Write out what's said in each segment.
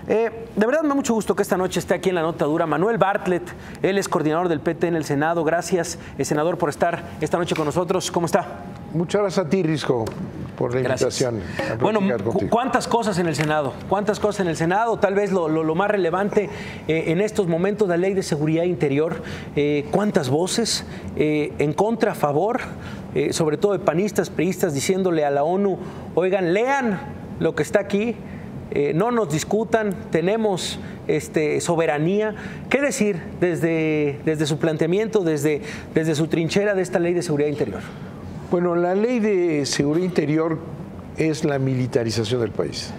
De verdad me da mucho gusto que esta noche esté aquí en La Nota Dura Manuel Bartlett. Él es coordinador del PT en el Senado. Gracias, senador, por estar esta noche con nosotros. ¿Cómo está? Muchas gracias a ti, Risco, por la invitación. Bueno, ¿cuántas cosas en el Senado? ¿Cuántas cosas en el Senado? Tal vez lo más relevante en estos momentos, la Ley de Seguridad Interior. ¿Cuántas voces? ¿En contra, a favor? Sobre todo de panistas, priistas, diciéndole a la ONU, oigan, lean lo que está aquí. No nos discutan, tenemos soberanía. ¿Qué decir desde su planteamiento, desde su trinchera de esta Ley de Seguridad Interior? Bueno, la Ley de Seguridad Interior es la militarización del país.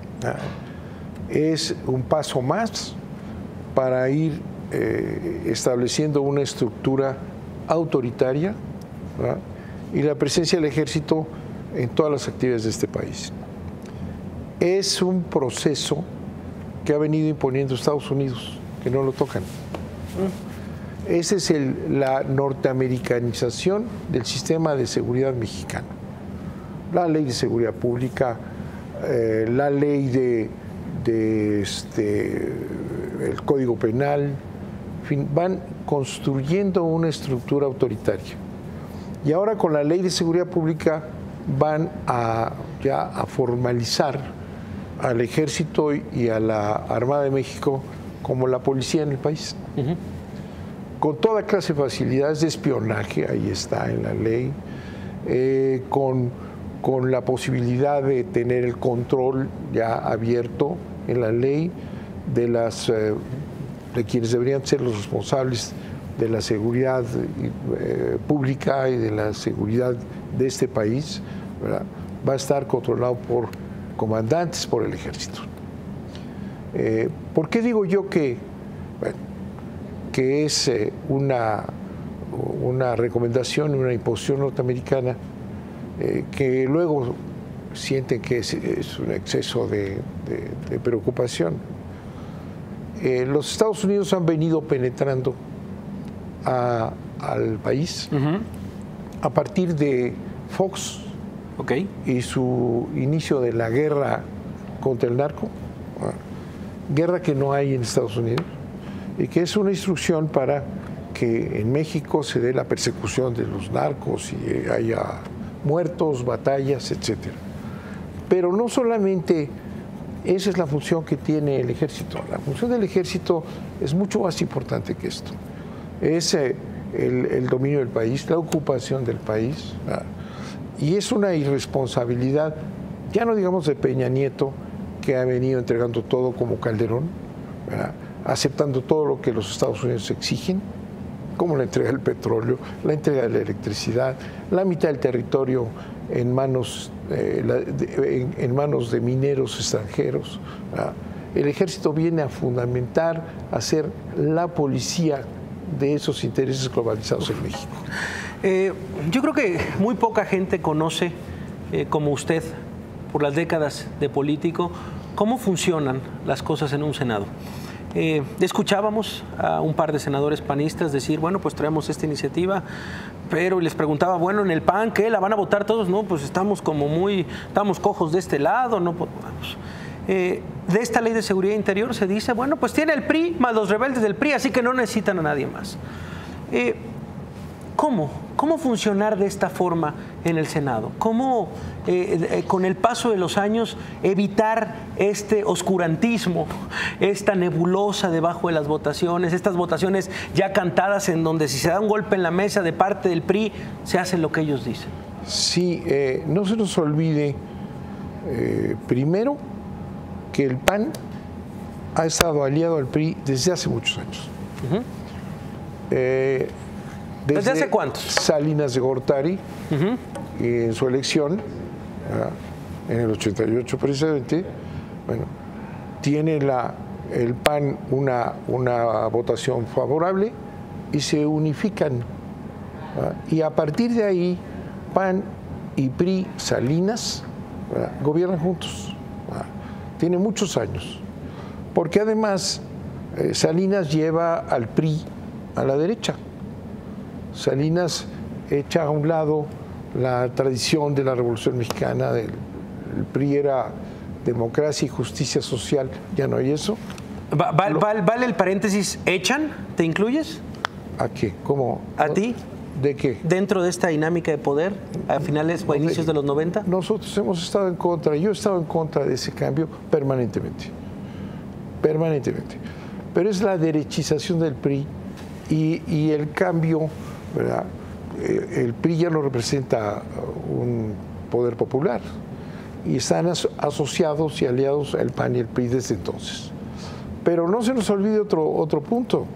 Es un paso más para ir estableciendo una estructura autoritaria, ¿verdad? Y la presencia del ejército en todas las actividades de este país. Es un proceso que ha venido imponiendo Estados Unidos, que no lo tocan. Esa es la norteamericanización del sistema de seguridad mexicano. La ley de seguridad pública, la ley el Código Penal, en fin, van construyendo una estructura autoritaria. Y ahora con la ley de seguridad pública van ya a formalizar al Ejército y a la Armada de México como la policía en el país. Con toda clase de facilidades de espionaje, ahí está en la ley, con la posibilidad de tener el control ya abierto en la ley de quienes deberían ser los responsables de la seguridad pública y de la seguridad de este país, ¿verdad? Va a estar controlado por comandantes, por el ejército. ¿Por qué digo yo que es una recomendación, una imposición norteamericana que luego sienten que es un exceso de preocupación? Los Estados Unidos han venido penetrando al país a partir de Fox y su inicio de la guerra contra el narco, guerra que no hay en Estados Unidos y que es una instrucción para que en México se dé la persecución de los narcos y haya muertos, batallas, etcétera. Pero no solamente esa es la función que tiene el ejército. La función del ejército es mucho más importante que esto. Es el dominio del país, la ocupación del país, ¿verdad? Y es una irresponsabilidad, ya no digamos de Peña Nieto, que ha venido entregando todo como Calderón, ¿verdad? Aceptando todo lo que los Estados Unidos exigen, como la entrega del petróleo, la entrega de la electricidad, la mitad del territorio en manos de mineros extranjeros, ¿verdad? El ejército viene a fundamentar, a ser la policía de esos intereses globalizados en México. Yo creo que muy poca gente conoce, como usted, por las décadas de político, cómo funcionan las cosas en un Senado. Escuchábamos a un par de senadores panistas decir, bueno, pues traemos esta iniciativa, pero les preguntaba, bueno, en el PAN, ¿qué? ¿La van a votar todos? No, pues estamos cojos de este lado, no podemos. De esta Ley de Seguridad Interior se dice, bueno, pues tiene el PRI más los rebeldes del PRI, así que no necesitan a nadie más. ¿Cómo funcionar de esta forma en el Senado? ¿Cómo, con el paso de los años, evitar este oscurantismo, esta nebulosa debajo de las votaciones, estas votaciones ya cantadas en donde si se da un golpe en la mesa de parte del PRI, se hace lo que ellos dicen? Sí, no se nos olvide, primero, que el PAN ha estado aliado al PRI desde hace muchos años. ¿Desde hace cuántos? Salinas de Gortari, en su elección, en el 88 precisamente, bueno, tiene el PAN una votación favorable y se unifican. Y a partir de ahí, PAN y PRI Salinas gobiernan juntos. Tiene muchos años, porque además Salinas lleva al PRI a la derecha. Salinas echa a un lado la tradición de la Revolución Mexicana. El PRI era democracia y justicia social, ya no hay eso. ¿Vale el paréntesis, echan? ¿Te incluyes? ¿A qué? ¿Cómo? ¿A ti? ¿De qué? ¿Dentro de esta dinámica de poder a finales o inicios de los 90? Nosotros hemos estado en contra, yo he estado en contra de ese cambio permanentemente. Pero es la derechización del PRI y el cambio, ¿verdad? El PRI ya no representa un poder popular y están asociados y aliados el PAN y el PRI desde entonces. Pero no se nos olvide otro punto.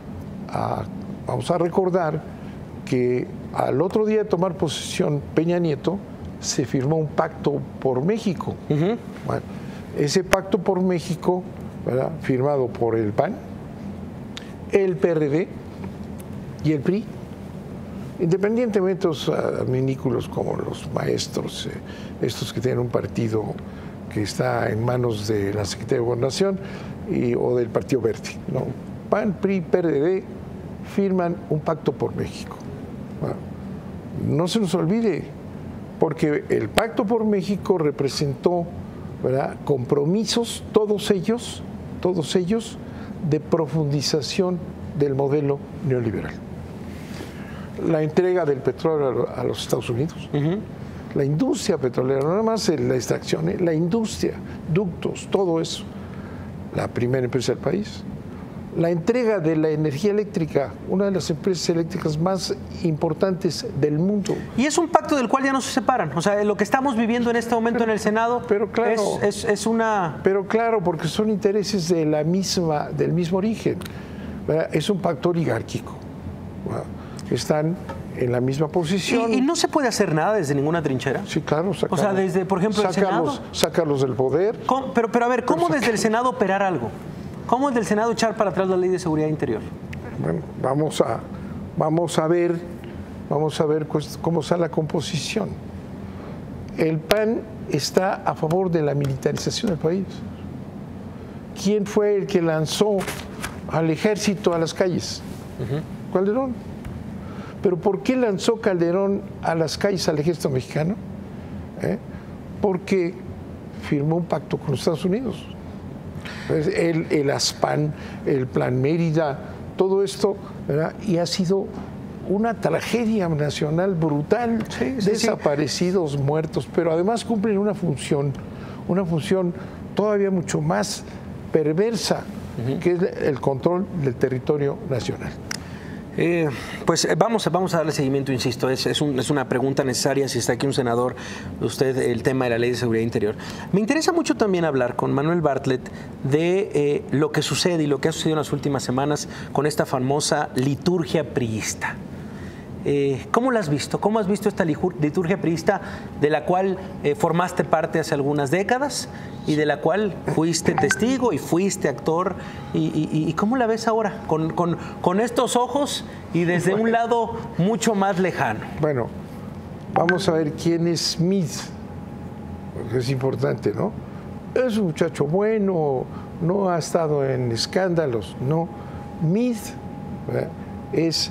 Vamos a recordar que al otro día de tomar posesión Peña Nieto se firmó un pacto por México. Bueno, ese pacto por México, ¿verdad?, firmado por el PAN, el PRD y el PRI, independientemente de los adminículos como los maestros, estos que tienen un partido que está en manos de la Secretaría de Gobernación o del Partido Verde, ¿no? PAN, PRI, PRD firman un pacto por México. Bueno, no se nos olvide, porque el pacto por México representó, ¿verdad?, compromisos, todos ellos, de profundización del modelo neoliberal. La entrega del petróleo a los Estados Unidos, la industria petrolera, no nada más la extracción, la industria, ductos, todo eso, la primera empresa del país. La entrega de la energía eléctrica, una de las empresas eléctricas más importantes del mundo. Y es un pacto del cual ya no se separan. O sea, lo que estamos viviendo en este momento en el Senado claro, es una... Pero claro, porque son intereses del mismo origen, ¿verdad? Es un pacto oligárquico. Están en la misma posición. ¿Y no se puede hacer nada desde ninguna trinchera? Sí, claro. O sea, desde, por ejemplo, el Senado... Sacarlos del poder. Pero a ver, ¿cómo desde el Senado operar algo? ¿Cómo es del Senado echar para atrás la Ley de Seguridad Interior? Bueno, vamos a ver cómo está la composición. El PAN está a favor de la militarización del país. ¿Quién fue el que lanzó al ejército a las calles? Calderón. ¿Pero por qué lanzó Calderón a las calles al ejército mexicano? Porque firmó un pacto con los Estados Unidos. El ASPAN, el Plan Mérida, todo esto, ¿verdad? Y ha sido una tragedia nacional brutal, desaparecidos, muertos, pero además cumplen una función todavía mucho más perversa, que es el control del territorio nacional. Pues vamos a darle seguimiento, insisto, es una pregunta necesaria si está aquí un senador, usted, el tema de la Ley de Seguridad Interior. Me interesa mucho también hablar con Manuel Bartlett de lo que sucede y lo que ha sucedido en las últimas semanas con esta famosa liturgia priista. ¿Cómo la has visto? ¿Cómo has visto esta liturgia priista de la cual formaste parte hace algunas décadas y de la cual fuiste testigo y fuiste actor? ¿Y cómo la ves ahora? Con estos ojos y desde un lado mucho más lejano. Bueno, vamos a ver quién es Smith, porque es importante, ¿no? Es un muchacho bueno, no ha estado en escándalos, no. Smith es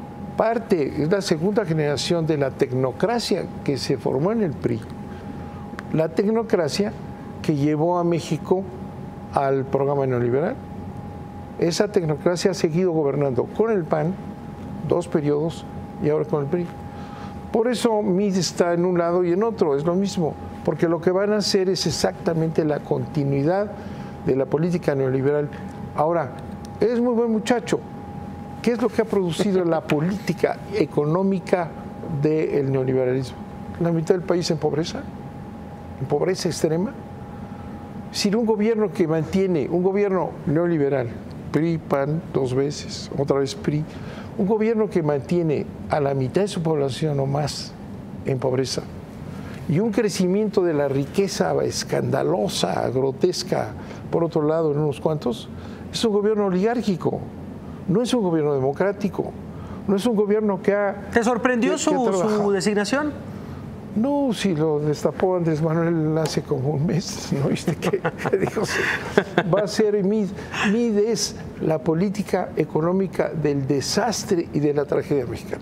la segunda generación de la tecnocracia que se formó en el PRI. La tecnocracia que llevó a México al programa neoliberal. Esa tecnocracia ha seguido gobernando con el PAN 2 periodos y ahora con el PRI. Por eso Smith está en un lado y en otro, es lo mismo, porque lo que van a hacer es exactamente la continuidad de la política neoliberal. Ahora, es muy buen muchacho. ¿Qué es lo que ha producido la política económica del neoliberalismo? La mitad del país en pobreza extrema. Si un gobierno que mantiene, un gobierno neoliberal, PRI, PAN 2 veces, otra vez PRI, un gobierno que mantiene a la mitad de su población o más en pobreza y un crecimiento de la riqueza escandalosa, grotesca, por otro lado, en unos cuantos, es un gobierno oligárquico. No es un gobierno democrático, no es un gobierno que ha... ¿Te sorprendió su designación? No, si lo destapó Andrés Manuel hace como un mes, ¿no viste que dijo? Va a ser Smith. Smith es la política económica del desastre y de la tragedia mexicana.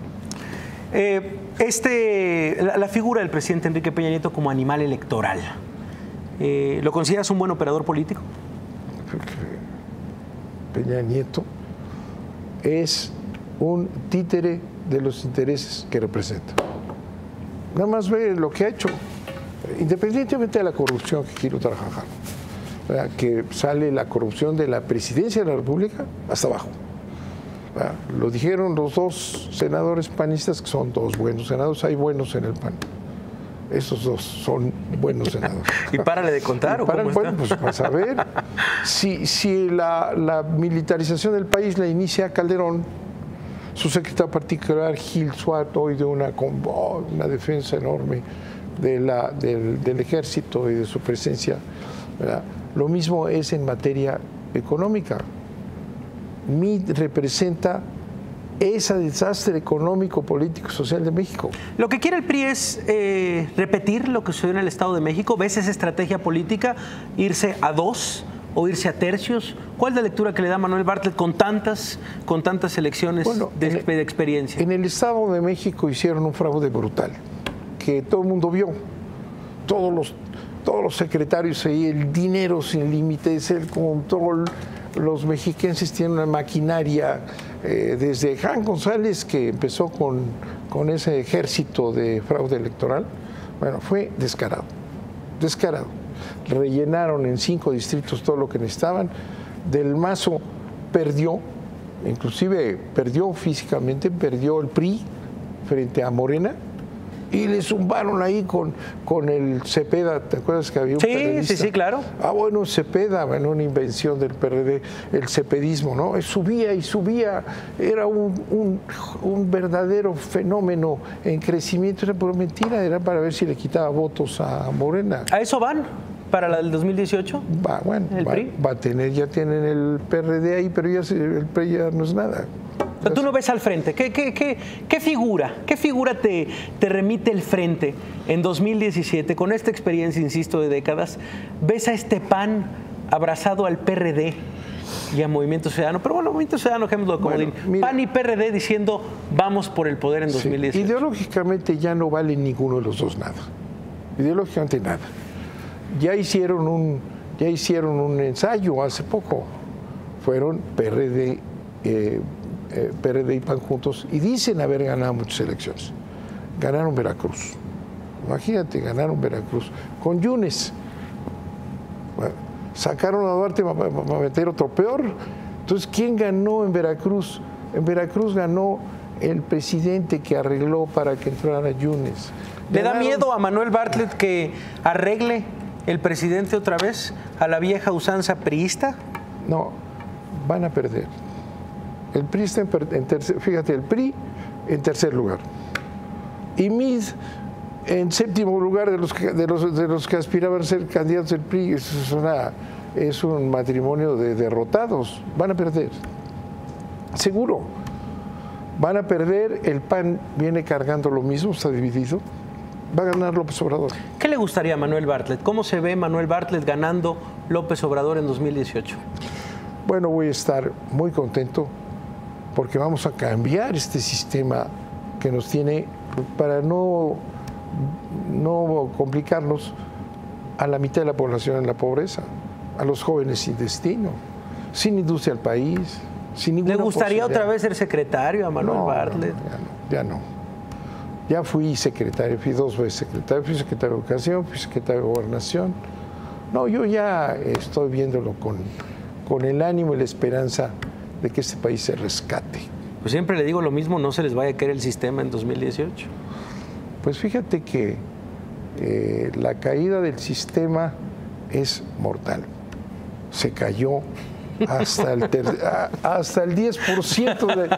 La figura del presidente Enrique Peña Nieto como animal electoral. ¿Lo consideras un buen operador político? Creo que Peña Nieto es un títere de los intereses que representa. Nada más ve lo que ha hecho, independientemente de la corrupción que quiero trabajar, que sale la corrupción de la presidencia de la República hasta abajo. Lo dijeron los dos senadores panistas, que son dos buenos senadores, hay buenos en el PAN. Esos dos son buenos senadores. ¿Y párale de contar o cómo está? Bueno, pues vas a ver. Si la militarización del país la inicia Calderón, su secretario particular, Gil Swart, hoy de una defensa enorme del ejército y de su presencia, ¿verdad? Lo mismo es en materia económica. MIT representa ese desastre económico, político, social de México. Lo que quiere el PRI es repetir lo que sucedió en el Estado de México. ¿Ves esa estrategia política? ¿Irse a dos o irse a tercios? ¿Cuál es la lectura que le da Manuel Bartlett con tantas elecciones de experiencia? En el Estado de México hicieron un fraude brutal, que todo el mundo vio. Todos los secretarios ahí, el dinero sin límites, el control. Los mexiquenses tienen una maquinaria, desde Juan González, que empezó con ese ejército de fraude electoral. Bueno, fue descarado. Rellenaron en 5 distritos todo lo que necesitaban. Del Mazo perdió, inclusive perdió físicamente, perdió el PRI frente a Morena, y le zumbaron ahí con el Cepeda. ¿Te acuerdas que había un periodista? Sí, claro. Bueno, Cepeda, bueno, una invención del PRD, el cepedismo, ¿no? Subía y subía, era un verdadero fenómeno en crecimiento. Era por mentira, era para ver si le quitaba votos a Morena. ¿A eso van para la del 2018? Ya tienen el PRD ahí, pero el PRI ya no es nada. Pero tú no ves al frente. ¿Qué figura te remite el frente en 2017 con esta experiencia, insisto, de décadas? ¿Ves a este PAN abrazado al PRD y a Movimiento Ciudadano? Pero bueno, Movimiento Ciudadano, dejémoslo como PAN y PRD diciendo vamos por el poder en 2018. Ideológicamente ya no vale ninguno de los dos nada. Ideológicamente nada. Ya hicieron un ensayo hace poco. Fueron PRD y PAN juntos, y dicen haber ganado muchas elecciones. Ganaron Veracruz. Imagínate, ganaron Veracruz. Con Yunes. Bueno, sacaron a Duarte para meter otro peor. Entonces, ¿quién ganó en Veracruz? En Veracruz ganó el presidente que arregló para que entrara Yunes. ¿Le da miedo a Manuel Bartlett que arregle el presidente otra vez a la vieja usanza priista? No, van a perder. El PRI está en tercer, fíjate, el PRI en tercer lugar. Y MID en séptimo lugar de los que aspiraban a ser candidatos del PRI. Es un matrimonio de derrotados. Van a perder. Seguro. Van a perder. El PAN viene cargando lo mismo, está dividido. Va a ganar López Obrador. ¿Qué le gustaría a Manuel Bartlett? ¿Cómo se ve Manuel Bartlett ganando López Obrador en 2018? Bueno, voy a estar muy contento porque vamos a cambiar este sistema que nos tiene, para no complicarnos, a la mitad de la población en la pobreza, a los jóvenes sin destino, sin industria al país, sin ninguna ¿Le gustaría otra vez ser secretario a Manuel Bartlett? Ya no. Ya fui secretario, fui 2 veces secretario, fui secretario de Educación, fui secretario de Gobernación. No, yo ya estoy viéndolo con el ánimo y la esperanza de que este país se rescate. Pues siempre le digo lo mismo, no se les vaya a caer el sistema en 2018. Pues fíjate que la caída del sistema es mortal. Se cayó hasta el 10%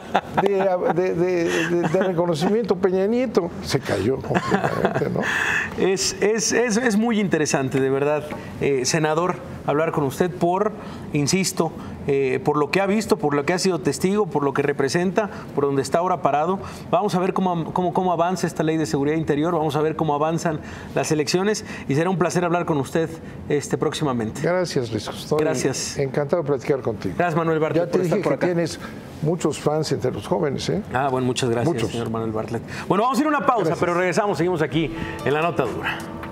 de reconocimiento. Peña Nieto se cayó completamente, ¿no? Es muy interesante, de verdad, senador, hablar con usted insisto, por lo que ha visto, por lo que ha sido testigo, por lo que representa, por donde está ahora parado. Vamos a ver cómo avanza esta ley de seguridad interior, vamos a ver cómo avanzan las elecciones y será un placer hablar con usted próximamente. Gracias, Luis. Gracias. Encantado de platicar contigo. Gracias, Manuel Bartlett. Ya te dije que tienes muchos fans entre los jóvenes, ¿eh? Bueno, muchas gracias, señor Manuel Bartlett. Bueno, vamos a ir a una pausa, pero regresamos, seguimos aquí en La Nota Dura.